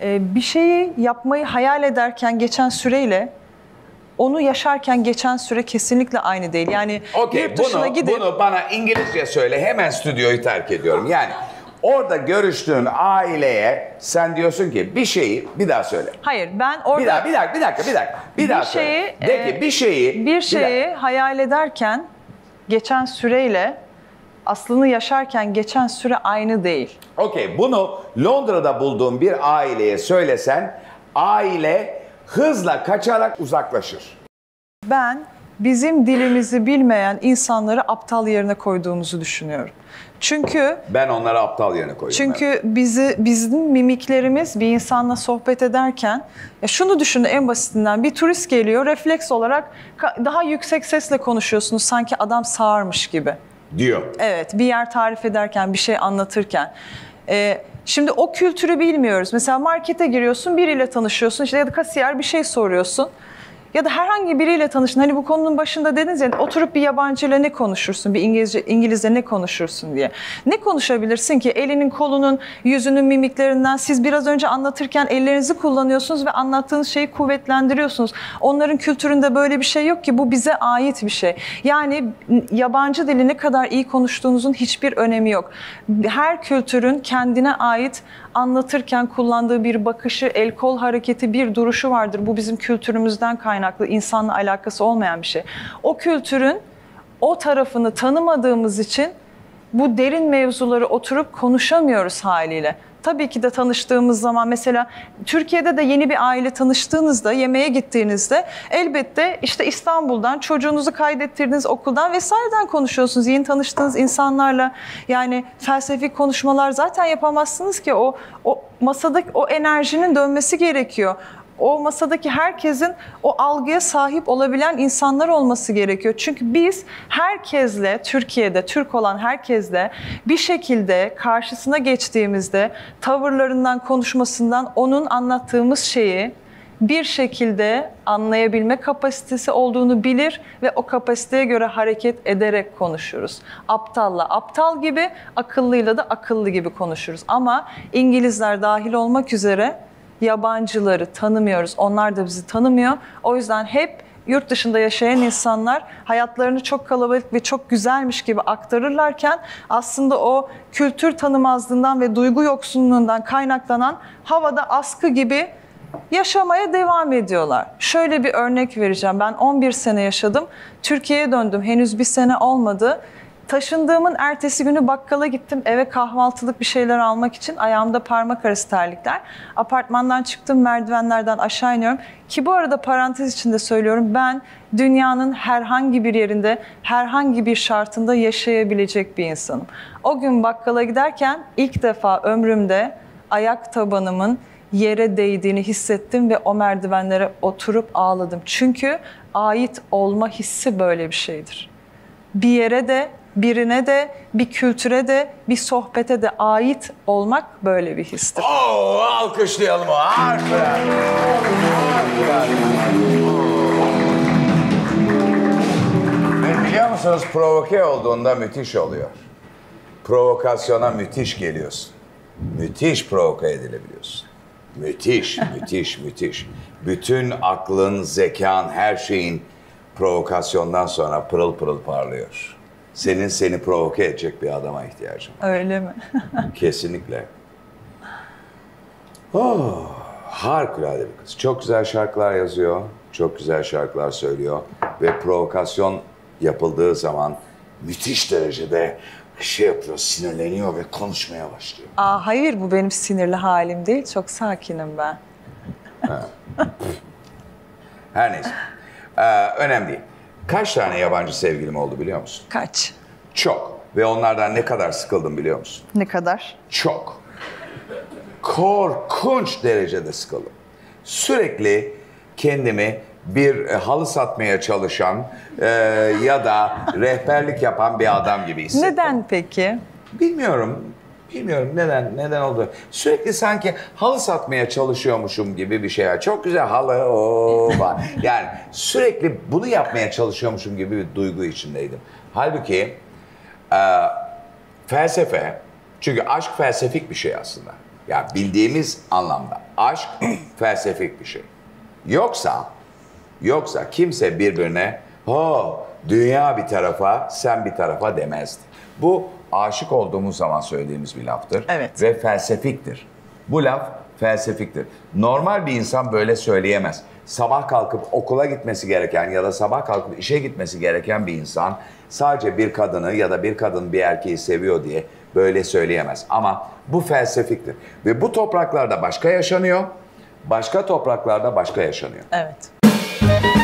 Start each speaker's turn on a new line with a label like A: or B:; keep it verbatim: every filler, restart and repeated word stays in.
A: bir şeyi yapmayı hayal ederken geçen süreyle onu yaşarken geçen süre kesinlikle aynı değil. Yani
B: okay,
A: yurt dışına
B: bunu,
A: gidip...
B: Bunu bana İngilizce söyle, hemen stüdyoyu terk ediyorum. Yani orada görüştüğün aileye sen diyorsun ki bir şeyi, bir daha söyle.
A: Hayır, ben orada...
B: Bir daha, bir dakika, bir dakika, bir dakika. Bir,
A: bir
B: daha
A: şeyi,
B: söyle. De ki bir şeyi...
A: Bir şeyi
B: bir
A: hayal ederken geçen süreyle aslını yaşarken geçen süre aynı değil.
B: Okey, bunu Londra'da bulduğun bir aileye söylesen, aile hızla kaçarak uzaklaşır.
A: Ben bizim dilimizi bilmeyen insanları aptal yerine koyduğumuzu düşünüyorum. Çünkü
B: ben onları aptal yerine koyuyorum.
A: Çünkü
B: evet.
A: bizi bizim mimiklerimiz bir insanla sohbet ederken ya şunu düşünün en basitinden bir turist geliyor refleks olarak daha yüksek sesle konuşuyorsunuz sanki adam sağırmış gibi.
B: Diyor.
A: Evet, bir yer tarif ederken, bir şey anlatırken. Ee, şimdi o kültürü bilmiyoruz. Mesela markete giriyorsun, biriyle tanışıyorsun işte ya da kasiyer bir şey soruyorsun. Ya da herhangi biriyle tanışın. Hani bu konunun başında dediniz ya oturup bir yabancıyla ne konuşursun, bir İngilizce, İngilizce ne konuşursun diye. Ne konuşabilirsin ki elinin, kolunun, yüzünün mimiklerinden siz biraz önce anlatırken ellerinizi kullanıyorsunuz ve anlattığınız şeyi kuvvetlendiriyorsunuz. Onların kültüründe böyle bir şey yok ki bu bize ait bir şey. Yani yabancı dili ne kadar iyi konuştuğunuzun hiçbir önemi yok. Her kültürün kendine ait anlatırken kullandığı bir bakışı, el kol hareketi, bir duruşu vardır. Bu bizim kültürümüzden kaynaklı, insanla alakası olmayan bir şey. O kültürün o tarafını tanımadığımız için bu derin mevzuları oturup konuşamıyoruz haliyle. Tabii ki de tanıştığımız zaman mesela Türkiye'de de yeni bir aile tanıştığınızda, yemeğe gittiğinizde elbette işte İstanbul'dan, çocuğunuzu kaydettirdiğiniz okuldan vesaireden konuşuyorsunuz. Yeni tanıştığınız insanlarla yani felsefik konuşmalar zaten yapamazsınız ki o, o masadaki o enerjinin dönmesi gerekiyor. O masadaki herkesin o algıya sahip olabilen insanlar olması gerekiyor. Çünkü biz herkesle, Türkiye'de Türk olan herkesle bir şekilde karşısına geçtiğimizde tavırlarından, konuşmasından onun anlattığımız şeyi bir şekilde anlayabilme kapasitesi olduğunu bilir ve o kapasiteye göre hareket ederek konuşuruz. Aptalla aptal gibi, akıllıyla da akıllı gibi konuşuruz. Ama İngilizler dahil olmak üzere yabancıları tanımıyoruz. Onlar da bizi tanımıyor. O yüzden hep yurt dışında yaşayan insanlar hayatlarını çok kalabalık ve çok güzelmiş gibi aktarırlarken aslında o kültür tanımazlığından ve duygu yoksunluğundan kaynaklanan havada askı gibi yaşamaya devam ediyorlar. Şöyle bir örnek vereceğim. Ben on bir sene yaşadım. Türkiye'ye döndüm. Henüz bir sene olmadı. Taşındığımın ertesi günü bakkala gittim eve kahvaltılık bir şeyler almak için. Ayağımda parmak arası terlikler. Apartmandan çıktım, merdivenlerden aşağı iniyorum. Ki bu arada parantez içinde söylüyorum, ben dünyanın herhangi bir yerinde, herhangi bir şartında yaşayabilecek bir insanım. O gün bakkala giderken ilk defa ömrümde ayak tabanımın yere değdiğini hissettim ve o merdivenlere oturup ağladım. Çünkü ait olma hissi böyle bir şeydir. Bir yere de, birine de, bir kültüre de, bir sohbete de ait olmak böyle bir histir.
B: Oo, alkışlayalım o. Harika. Ve biliyor musunuz provoke olduğunda müthiş oluyor. Provokasyona müthiş geliyorsun. Müthiş provoke edilebiliyorsun. Müthiş, müthiş, müthiş. Bütün aklın, zekan, her şeyin provokasyondan sonra pırıl pırıl parlıyor. Senin seni provoke edecek bir adama ihtiyacın var.
A: Öyle mi?
B: Kesinlikle. Oh, harikulade bir kız. Çok güzel şarkılar yazıyor. Çok güzel şarkılar söylüyor. Ve provokasyon yapıldığı zaman müthiş derecede şey yapıyor, sinirleniyor ve konuşmaya başlıyor.
A: Aa, hayır, bu benim sinirli halim değil. Çok sakinim ben.
B: Her neyse. Ee, önemli değil. Kaç tane yabancı sevgilim oldu biliyor musun?
A: Kaç?
B: Çok. Ve onlardan ne kadar sıkıldım biliyor musun?
A: Ne kadar?
B: Çok. Korkunç derecede sıkıldım. Sürekli kendimi bir halı satmaya çalışan e, ya da rehberlik yapan bir adam gibi hissettim.
A: Neden peki?
B: Bilmiyorum. Bilmiyorum neden neden oldu. Sürekli sanki halı satmaya çalışıyormuşum gibi bir şey. Çok güzel halı. Oo, yani sürekli bunu yapmaya çalışıyormuşum gibi bir duygu içindeydim. Halbuki e, felsefe, çünkü aşk felsefik bir şey aslında. Ya bildiğimiz anlamda. Aşk felsefik bir şey. Yoksa, yoksa kimse birbirine ha dünya bir tarafa, sen bir tarafa demezdi. Bu aşık olduğumuz zaman söylediğimiz bir laftır.
A: Evet.
B: Ve felsefiktir. Bu laf felsefiktir. Normal bir insan böyle söyleyemez. Sabah kalkıp okula gitmesi gereken ya da sabah kalkıp işe gitmesi gereken bir insan sadece bir kadını ya da bir kadın bir erkeği seviyor diye böyle söyleyemez. Ama bu felsefiktir. Ve bu topraklarda başka yaşanıyor, başka topraklarda başka yaşanıyor.
A: Evet.